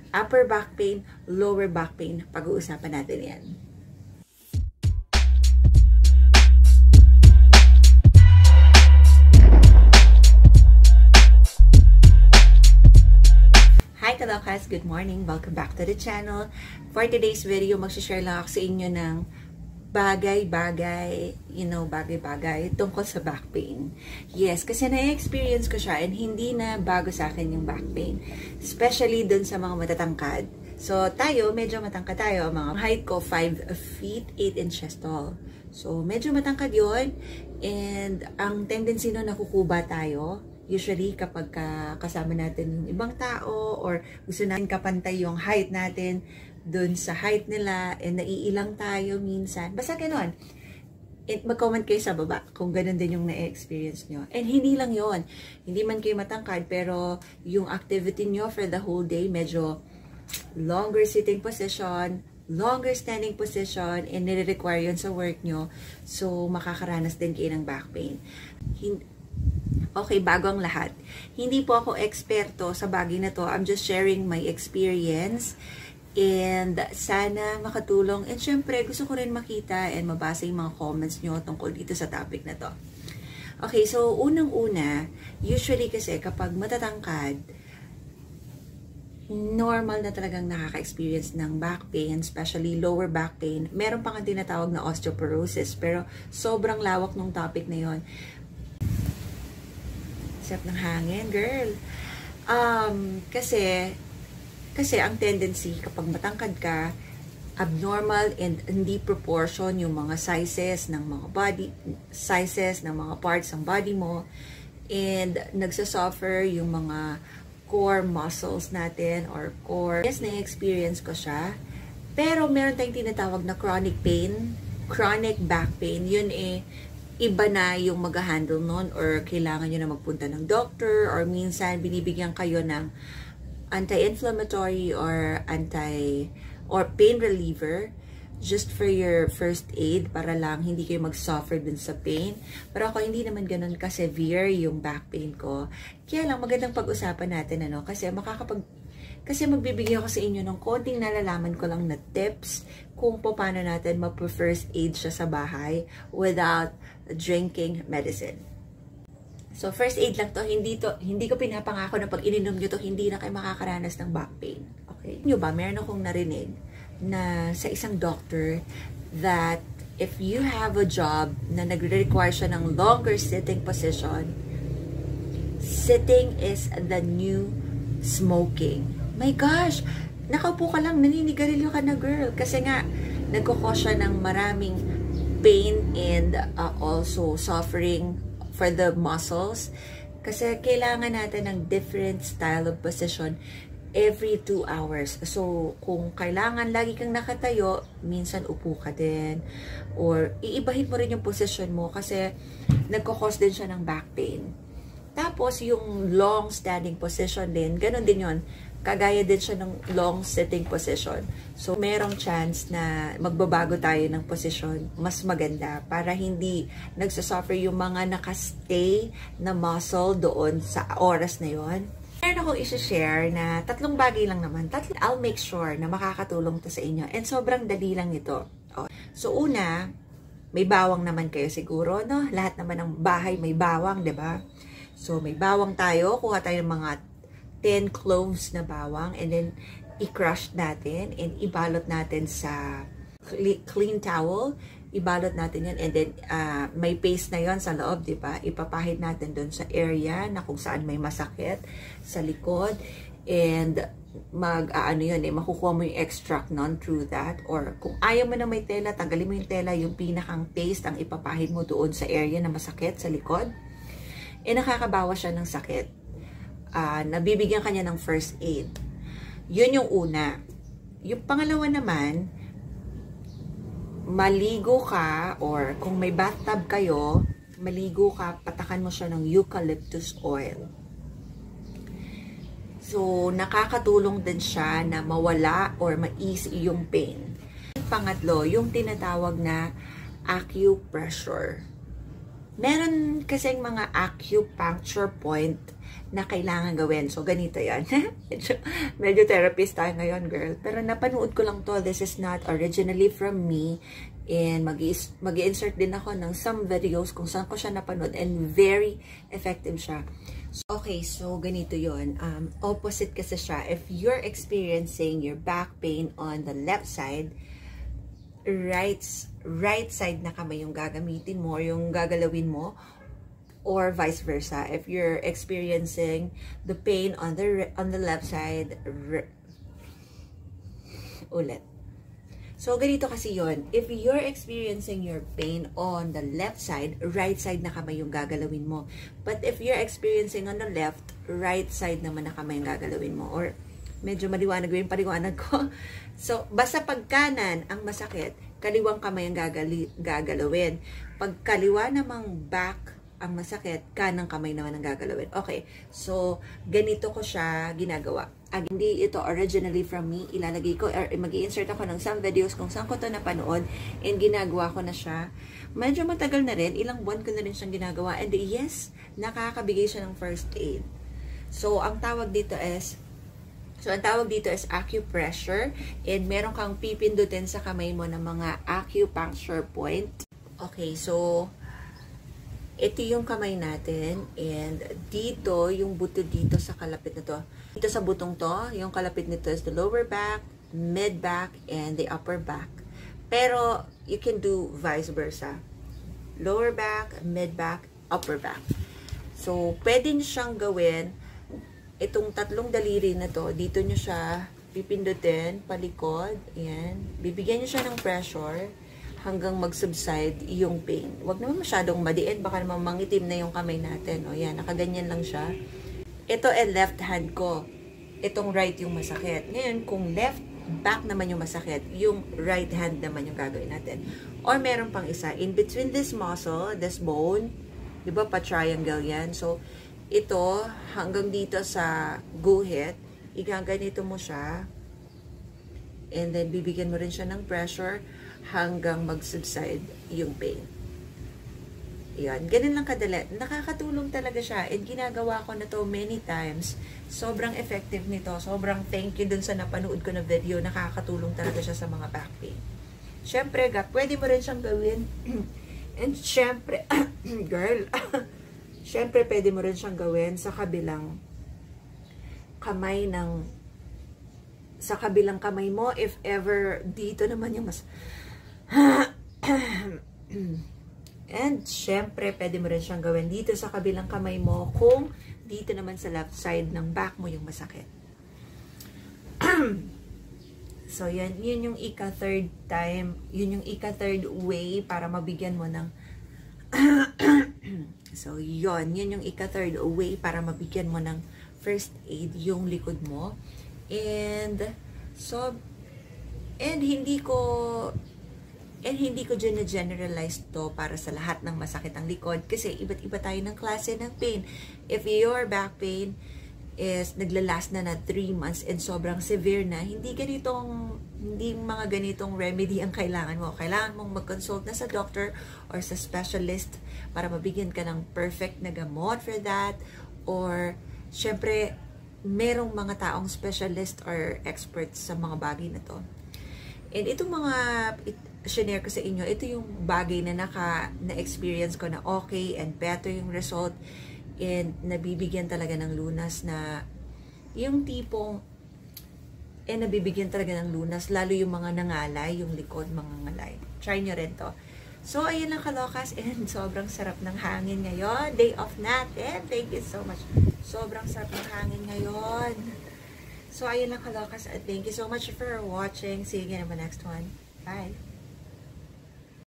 upper back pain, lower back pain. Pag-uusapan natin yan. Hi Kalokas! Good morning! Welcome back to the channel. For today's video, mag-share lang ako sa inyo ng bagay-bagay tungkol sa back pain. Yes, kasi na-experience ko siya and hindi na bago sa akin yung back pain. Especially dun sa mga matatangkad. So, tayo, medyo matangkad tayo. Mga height ko, 5 feet, 8 inches tall. So, medyo matangkad yon. And ang tendency nun, nakukuba tayo. Usually, kapag kasama natin yung ibang tao or gusto natin kapantay yung height natin dun sa height nila and naiilang tayo minsan. Basta ganun. Mag-comment kayo sa baba kung ganun din yung na-experience nyo. And hindi lang yon. Hindi man kayo matangkad pero yung activity nyo for the whole day medyo longer sitting position, longer standing position, and nire-require yun sa work nyo. So, makakaranas din kayo ng back pain. Okay, bago ang lahat. Hindi po ako eksperto sa bagay na to. I'm just sharing my experience. And sana makatulong. And syempre, gusto ko rin makita and mabasa yung mga comments nyo tungkol dito sa topic na to. Okay, so unang-una, usually kasi kapag matatangkad, normal na talagang nakaka-experience ng back pain, especially lower back pain. Meron pa nga tinatawag na osteoporosis, pero sobrang lawak ng topic na yon. Sarap ng hangin, girl. Kasi ang tendency kapag matangkad ka, abnormal and hindi proportion yung mga sizes ng mga parts ng body mo, and nagsasuffer yung mga core muscles natin or core. Yes, na-experience ko siya. Pero meron tayong tinatawag na chronic pain, chronic back pain. Yun iba na yung mag-handle nun or kailangan nyo na magpunta ng doctor or minsan binibigyan kayo ng anti-inflammatory or pain reliever just for your first aid para lang hindi kayo mag-suffer dun sa pain. Pero ako hindi naman ganun ka-severe yung back pain ko. Kaya lang magandang pag-usapan natin kasi magbibigay ako sa inyo ng konting nalalaman ko lang na tips kung paano natin ma-first aid siya sa bahay without drinking medicine. So, first aid lang to. Hindi ko pinapangako na pag ininom nyo to, hindi na kayo makakaranas ng back pain. Okay? Nyo ba, meron akong narinig na sa isang doctor that if you have a job na nagre-require siya ng longer sitting position, sitting is the new smoking. My gosh! Nakaupo ka lang, naninigarilyo ka na, girl. Kasi nga, nagkukos siya ng maraming pain and also suffering for the muscles. Kasi kailangan natin ng different style of position every 2 hours. So, kung kailangan lagi kang nakatayo, minsan upo ka din. Or, iibahin mo rin yung position mo kasi nagkukos din siya ng back pain. Tapos, yung long standing position din, ganun din yon. Kagaya din siya ng long sitting position. So, merong chance na magbabago tayo ng position mas maganda para hindi nagsasuffer yung mga nakastay na muscle doon sa oras na yon. Meron akong isi-share na 3 bagay lang naman. I'll make sure na makakatulong to sa inyo. And sobrang dali lang ito. So, una, may bawang naman kayo siguro, no? Lahat naman ng bahay may bawang, diba? So, may bawang tayo. Kuha tayo ng mga 10 cloves na bawang and then i-crush natin and ibalot natin sa clean towel. Ibalot natin yan and then may paste na yon sa loob, di ba? Ipapahid natin doon sa area na kung saan may masakit sa likod and makukuha mo yung extract nun through that. Or kung ayaw mo na may tela, tanggalin mo yung tela, yung pinakang paste ang ipapahid mo doon sa area na masakit sa likod. Nakakabawas siya ng sakit. Nabibigyan kanya ng first aid. Yun yung una. Yung pangalawa naman, maligo ka or kung may bathtub kayo, maligo ka, patakan mo siya ng eucalyptus oil. So, nakakatulong din siya na mawala or ma-ease yung pain. Pangatlo, yung tinatawag na acupressure. Meron kasing mga acupuncture point na kailangan gawin. So, ganito yan. medyo therapist tayo ngayon, girl. Pero napanood ko lang to. This is not originally from me. And mag-i-insert din ako ng some videos kung saan ko siya napanood. And very effective siya. Okay, so ganito yon. Opposite kasi siya. If you're experiencing your back pain on the left side, right side na kamay yung gagamitin mo, yung gagalawin mo, or vice versa. If you're experiencing the pain on the left side, ulit. So, ganito kasi yon. If you're experiencing your pain on the left side, right side na kamay yung gagalawin mo. But if you're experiencing on the left, right side naman na kamay yung gagalawin mo. Or, medyo maliwanag yung paliwanag ko. So, basta pag kanan ang masakit, kaliwang kamay ang gagalawin. Pag kaliwa namang back ang masakit, kanang kamay naman ang gagalawin. Okay, so, ganito ko siya ginagawa. Hindi ito originally from me, ilalagay ko, or mag-i-insert ako ng some videos kung saan ko ito napanood, and ginagawa ko na siya. Medyo matagal na rin, ilang buwan ko na rin siyang ginagawa, and yes, nakakabigay siya ng first aid. So, ang tawag dito is acupressure, and meron kang pipindutin sa kamay mo ng mga acupuncture point. Okay, so, ito yung kamay natin, and dito, yung buto dito sa kalapit na to. Dito sa butong to, yung kalapit nito is the lower back, mid back, and the upper back. Pero, you can do vice versa. Lower back, mid back, upper back. So, pwede nyo siyang gawin, itong tatlong daliri na to, dito nyo siya pipindutin, palikod, ayan. Bibigyan nyo siya ng pressure, hanggang mag-subside yung pain. Huwag naman masyadong madiin, baka naman mangitim na yung kamay natin. O yan, nakaganyan lang siya. Ito ay left hand ko. Itong right yung masakit. Ngayon, kung left back naman yung masakit, yung right hand naman yung gagawin natin. Or meron pang isa, in between this muscle, this bone, di ba pa-triangle yan? So, ito, hanggang dito sa guhit, igaganito mo siya, and then bibigyan mo rin siya ng pressure, hanggang mag-subside yung pain. Yan. Ganun lang kadali. Nakakatulong talaga siya. And ginagawa ko na to many times. Sobrang effective nito. Sobrang thank you dun sa napanood ko na video. Nakakatulong talaga siya sa mga back pain. Siyempre, pwede mo rin siyang gawin. And siyempre, girl, siyempre, pwede mo rin siyang gawin sa kabilang kamay mo. If ever, dito naman yung mas... And, syempre, pwede mo rin siyang gawin dito sa kabilang kamay mo kung dito naman sa left side ng back mo yung masakit. So, yun yung ika-third time, yun yung ika-third way para mabigyan mo ng so, yun yung ika-third way para mabigyan mo ng first aid yung likod mo. And hindi ko generalize to para sa lahat ng masakit ang likod kasi iba't iba tayo ng klase ng pain. If your back pain is naglalast na 3 months and sobrang severe na, hindi mga ganitong remedy ang kailangan mo. Kailangan mong mag-consult na sa doctor or sa specialist para mabigyan ka ng perfect na gamot for that. Or, syempre, merong mga taong specialist or experts sa mga bagay na to. And itong mga share ko sa inyo, ito yung bagay na na-experience ko na okay and better yung result, and nabibigyan talaga ng lunas na yung tipong nabibigyan talaga ng lunas, lalo yung mga nangalay, yung likod, mga ngalay. Try nyo rin to. So, ayun lang kalokas, and sobrang sarap ng hangin ngayon. Day off natin. Thank you so much. Sobrang sarap ng hangin ngayon. So, ayun lang kalokas, and thank you so much for watching. See you again in the next one. Bye!